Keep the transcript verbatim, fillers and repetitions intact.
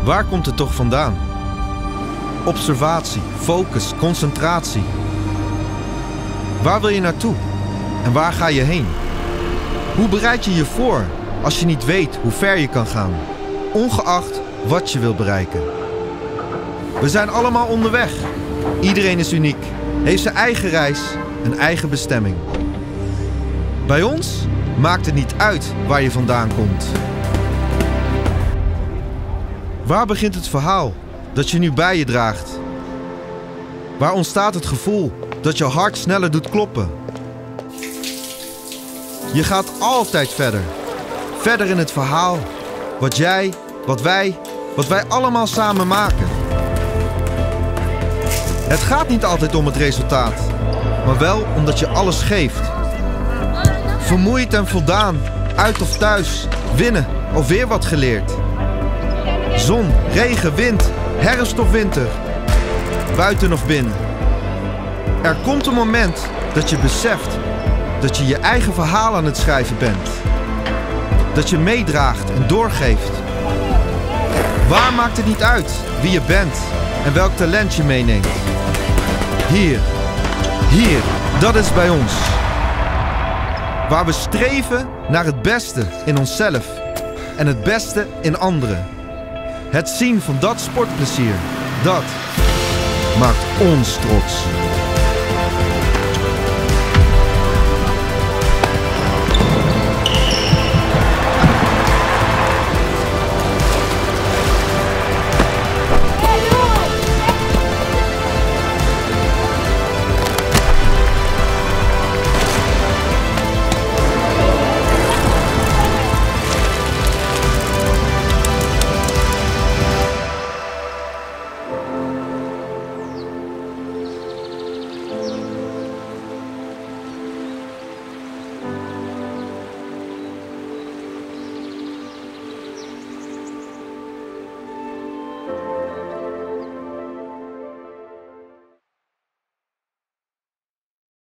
Waar komt het toch vandaan? Observatie, focus, concentratie. Waar wil je naartoe? En waar ga je heen? Hoe bereid je je voor als je niet weet hoe ver je kan gaan, ongeacht wat je wil bereiken? We zijn allemaal onderweg. Iedereen is uniek, heeft zijn eigen reis, een eigen bestemming. Bij ons maakt het niet uit waar je vandaan komt. Waar begint het verhaal dat je nu bij je draagt? Waar ontstaat het gevoel dat je hart sneller doet kloppen? Je gaat altijd verder. Verder in het verhaal. Wat jij, wat wij, wat wij allemaal samen maken. Het gaat niet altijd om het resultaat, maar wel omdat je alles geeft. Vermoeid en voldaan, uit of thuis, winnen of weer wat geleerd. Zon, regen, wind, herfst of winter, buiten of binnen. Er komt een moment dat je beseft dat je je eigen verhaal aan het schrijven bent. Dat je meedraagt en doorgeeft. Waar maakt het niet uit wie je bent en welk talent je meeneemt? Hier, hier, dat is bij ons. Waar we streven naar het beste in onszelf en het beste in anderen. Het zien van dat sportplezier, dat maakt ons trots.